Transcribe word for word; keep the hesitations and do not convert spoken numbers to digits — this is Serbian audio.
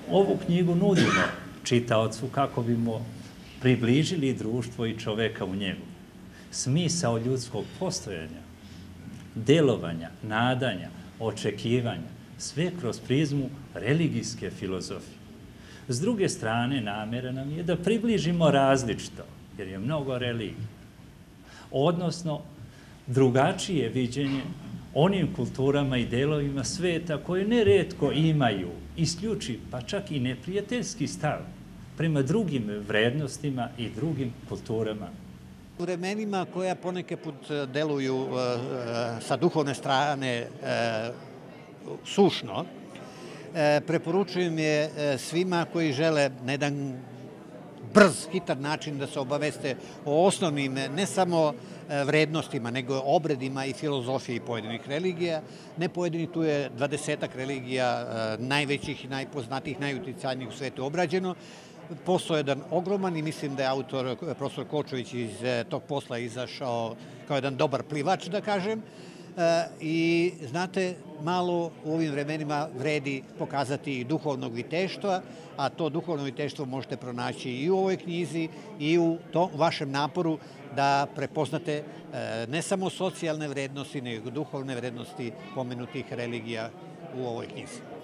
Ovu knjigu nudimo čitaocu kako bimo približili društvo i čoveka u njemu. Smisao ljudskog postojanja, delovanja, nadanja, očekivanja, sve kroz prizmu religijske filozofije. S druge strane, namjera nam je da približimo različito, jer je mnogo religija, odnosno drugačije viđenje onim kulturama i delovima sveta koje neretko imaju isključiv, pa čak i neprijateljski stav prema drugim vrednostima i drugim kulturama. U vremenima koja poneke put deluju sa duhovne strane sušno, preporučujem je svima koji žele na jedan brz, hitan način da se obaveste o osnovnim, ne samo vrednostima, nego obredima i filozofiji pojedinih religija. Ne pojedinih, tu je dvadesetak religija najvećih i najpoznatijih, najuticajnijih u svetu obrađeno. Posao je jedan ogroman i mislim da je autor, profesor Kočović, iz tog posla izašao kao jedan dobar plivač, da kažem. I, znate, malo u ovim vremenima vredi pokazati i duhovnog viteštva, a to duhovno viteštvo možete pronaći i u ovoj knjizi i u tom vašem naporu da prepoznate ne samo socijalne vrednosti, nego duhovne vrednosti pomenutih religija u ovoj knjizi.